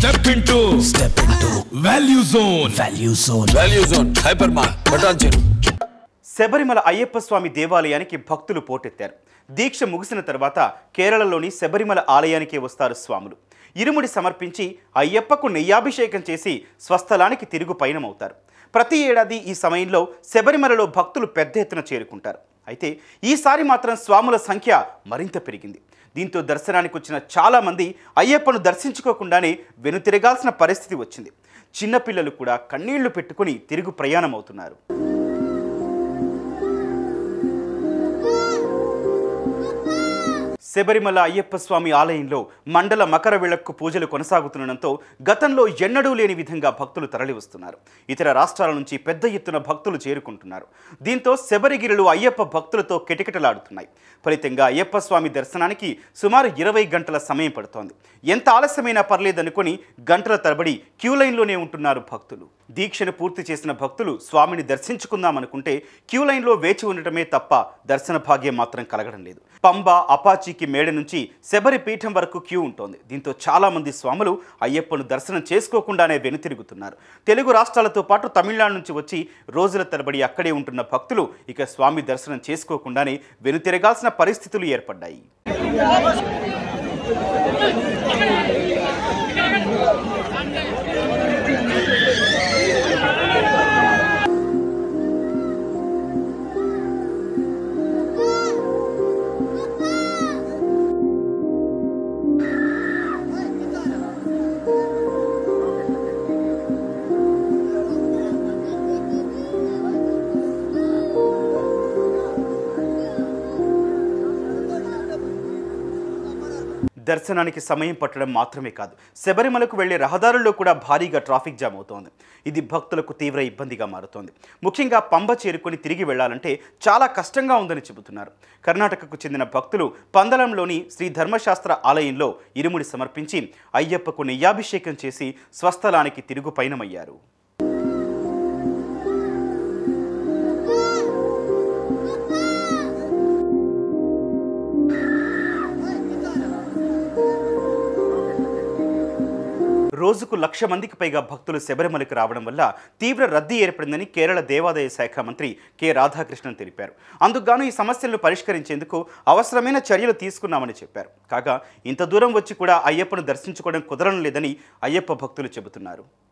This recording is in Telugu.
Step into Value Zone. Value Zone. Hypermart. Button. Sabarimala Ayyappa స్వామి దేవాలయానికి భక్తులు పోటెత్తారు. దీక్ష ముగిసిన తర్వాత కేరళలోని శబరిమల ఆలయానికి వస్తారు స్వాములు. ఇరుముడి సమర్పించి అయ్యప్పకు నెయ్యాభిషేకం చేసి స్వస్థలానికి తిరుగు పయనమవుతారు. ప్రతి ఏడాది ఈ సమయంలో శబరిమలలో భక్తులు పెద్ద ఎత్తున చేరుకుంటారు. అయితే ఈసారి మాత్రం స్వాముల సంఖ్య మరింత పెరిగింది. దీంతో దర్శనానికి వచ్చిన చాలామంది అయ్యప్పను దర్శించుకోకుండానే వెనుతిరగాల్సిన పరిస్థితి వచ్చింది. చిన్నపిల్లలు కూడా కన్నీళ్లు పెట్టుకుని తిరుగు ప్రయాణం అవుతున్నారు. శబరిమల అయ్యప్ప స్వామి ఆలయంలో మండల మకర విళక్కు పూజలు కొనసాగుతుండటంతో గతంలో ఎన్నడూ లేని విధంగా భక్తులు తరలివస్తున్నారు. ఇతర రాష్ట్రాల నుంచి పెద్ద ఎత్తున భక్తులు చేరుకుంటున్నారు. దీంతో శబరిగిరులు అయ్యప్ప భక్తులతో కిటకిటలాడుతున్నాయి. ఫలితంగా అయ్యప్ప స్వామి దర్శనానికి సుమారు 20 గంటల సమయం పడుతోంది. ఎంత ఆలస్యమైనా పర్లేదనుకుని గంటల తరబడి క్యూ లైన్లోనే ఉంటున్నారు భక్తులు. దీక్షను పూర్తి చేసిన భక్తులు స్వామిని దర్శించుకుందామనుకుంటే క్యూ లైన్లో వేచి ఉండటమే తప్ప దర్శన భాగ్యం మాత్రం కలగడం లేదు. పంబ అపాచీకి మేడ నుంచి శబరి పీఠం వరకు క్యూ ఉంటోంది. దీంతో చాలామంది స్వాములు అయ్యప్పను దర్శనం చేసుకోకుండానే వెనుతిరుగుతున్నారు. తెలుగు రాష్ట్రాలతో పాటు తమిళనాడు నుంచి వచ్చి రోజుల తరబడి అక్కడే ఉంటున్న భక్తులు ఇక స్వామి దర్శనం చేసుకోకుండానే వెనుతిరగాల్సిన పరిస్థితులు ఏర్పడ్డాయి. దర్శనానికి సమయం పట్టడం మాత్రమే కాదు, శబరిమలకు వెళ్లే రహదారుల్లో కూడా భారీగా ట్రాఫిక్ జామ్ అవుతోంది. ఇది భక్తులకు తీవ్ర ఇబ్బందిగా మారుతోంది. ముఖ్యంగా పంబ చేరుకొని తిరిగి వెళ్లాలంటే చాలా కష్టంగా ఉందని చెబుతున్నారు. కర్ణాటకకు చెందిన భక్తులు పందలంలోని శ్రీ ధర్మశాస్త్ర ఆలయంలో ఇరుముడి సమర్పించి అయ్యప్పకు నెయ్యాభిషేకం చేసి స్వస్థలానికి తిరుగు పయనమయ్యారు. రోజుకు 1,00,000 మందికి పైగా భక్తులు శబరిమలకు రావడం వల్ల తీవ్ర రద్దీ ఏర్పడిందని కేరళ దేవాదాయ శాఖ మంత్రి కె రాధాకృష్ణన్ తెలిపారు. అందుకుగాను ఈ సమస్యలను పరిష్కరించేందుకు అవసరమైన చర్యలు తీసుకున్నామని చెప్పారు. కాగా ఇంత దూరం వచ్చి కూడా అయ్యప్పను దర్శించుకోవడం కుదరడం లేదని అయ్యప్ప భక్తులు చెబుతున్నారు.